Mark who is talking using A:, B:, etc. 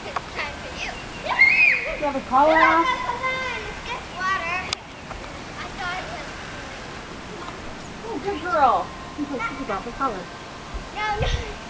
A: it's time for you.
B: You have a collar on?
A: Come on, let's get water. I thought it was...
B: Oh, good girl. You can drop the collar.
A: No, no.